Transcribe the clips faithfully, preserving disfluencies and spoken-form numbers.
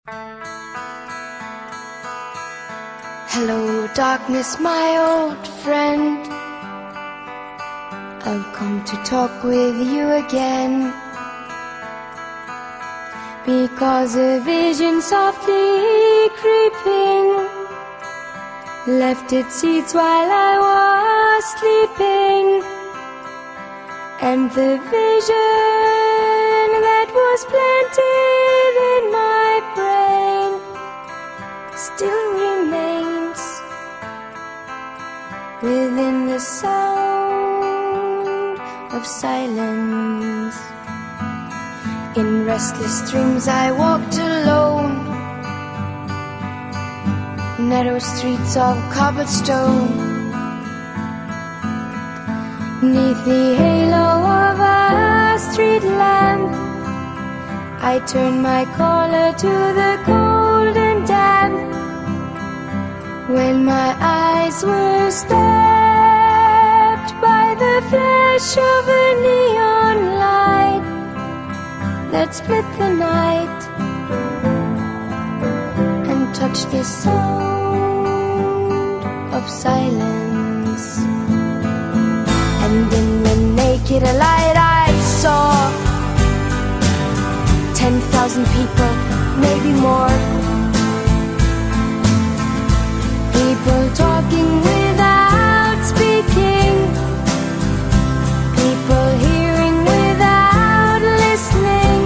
Hello, darkness, my old friend. I've come to talk with you again, because a vision softly creeping left its seeds while I was sleeping, and the vision that was planted in my brain still remains within the sound of silence. In restless dreams I walked alone, narrow streets of cobblestone, neath the halo of a street lamp. I turned my collar to the cold and damp, when my eyes were stabbed by the flash of a neon light that split the night and touched the sound of silence. And in the naked light I saw ten thousand people, maybe more, people talking without speaking, people hearing without listening,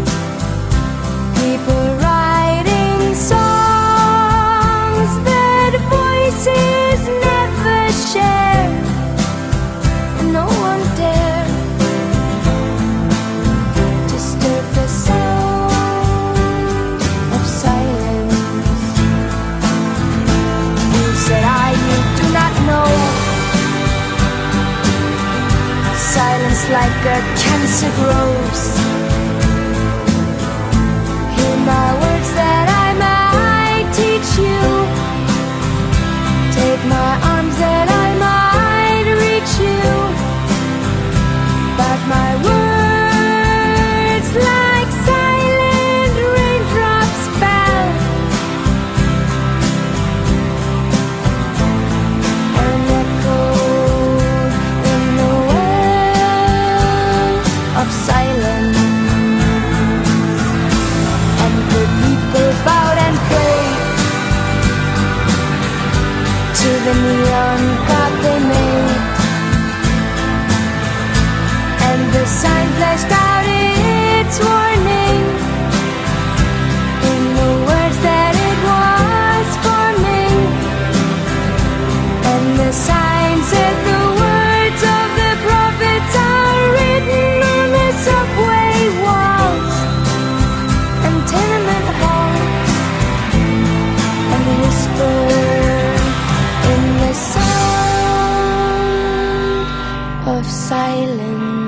people writing songs that voices never share, and no one dare disturb the sound of silence. You said, I, you do not know, silence like a cancer grows. Hear my words that I might teach you, take my arms that I might reach you, but my words like silent raindrops fell and echoed in the wells of silence. And the people bowed and prayed to the neon god they made, and the sign flashed out its warning in the words that it was forming. And the sign said, the words of the prophets are written on the subway walls and tenement halls, and whispered in the sound of silence.